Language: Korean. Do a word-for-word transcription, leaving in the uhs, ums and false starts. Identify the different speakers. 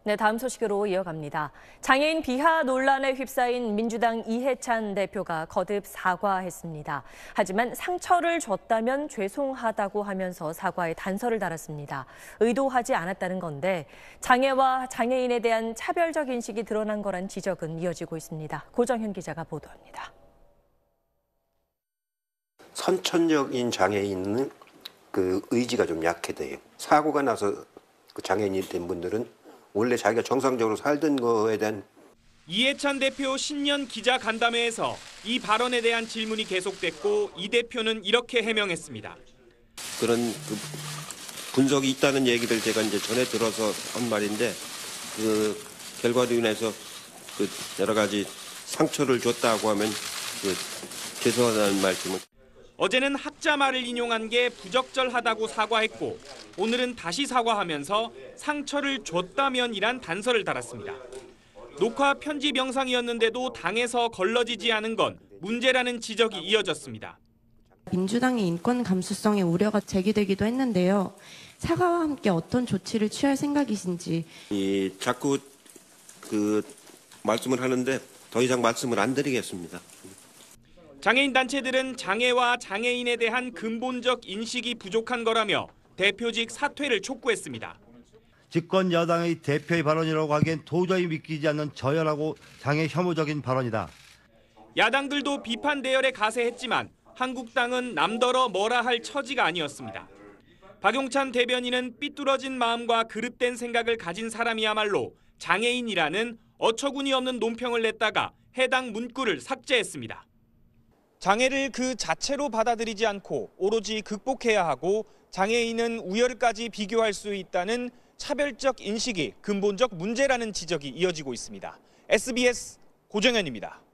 Speaker 1: 네, 다음 소식으로 이어갑니다. 장애인 비하 논란에 휩싸인 민주당 이해찬 대표가 거듭 사과했습니다. 하지만 상처를 줬다면 죄송하다고 하면서 사과에 단서를 달았습니다. 의도하지 않았다는 건데 장애와 장애인에 대한 차별적 인식이 드러난 거란 지적은 이어지고 있습니다. 고정현 기자가 보도합니다.
Speaker 2: 선천적인 장애인은 그 의지가 좀 약해 돼요. 사고가 나서 그 장애인이 된 분들은 원래 자기가 정상적으로 살던 거에 대한
Speaker 3: 이해찬 대표 신년 기자 간담회에서 이 발언에 대한 질문이 계속됐고 이 대표는 이렇게 해명했습니다.
Speaker 2: 그런 그 분석이 있다는 얘기를 제가 이제 전해 들어서 한 말인데 그 결과로 인해서 그 여러 가지 상처를 줬다고 하면 그 죄송하다는 말씀을.
Speaker 3: 어제는 학자 말을 인용한 게 부적절하다고 사과했고 오늘은 다시 사과하면서 상처를 줬다면이란 단서를 달았습니다. 녹화 편집 영상이었는데도 당에서 걸러지지 않은 건 문제라는 지적이 이어졌습니다.
Speaker 4: 민주당의 인권 감수성에 우려가 제기되기도 했는데요. 사과와 함께 어떤 조치를 취할 생각이신지.
Speaker 2: 이 자꾸 그 말씀을 하는데 더 이상 말씀을 안 드리겠습니다.
Speaker 3: 장애인 단체들은 장애와 장애인에 대한 근본적 인식이 부족한 거라며 대표직 사퇴를 촉구했습니다.
Speaker 5: 집권 여당의 대표의 발언이라고 하기엔 도저히 믿기지 않는 저열하고 장애 혐오적인 발언이다.
Speaker 3: 야당들도 비판 대열에 가세했지만 한국당은 남더러 뭐라 할 처지가 아니었습니다. 박용찬 대변인은 삐뚤어진 마음과 그릇된 생각을 가진 사람이야말로 장애인이라는 어처구니 없는 논평을 냈다가 해당 문구를 삭제했습니다. 장애를 그 자체로 받아들이지 않고 오로지 극복해야 하고 장애인은 우열까지 비교할 수 있다는 차별적 인식이 근본적 문제라는 지적이 이어지고 있습니다. 에스비에스 고정현입니다.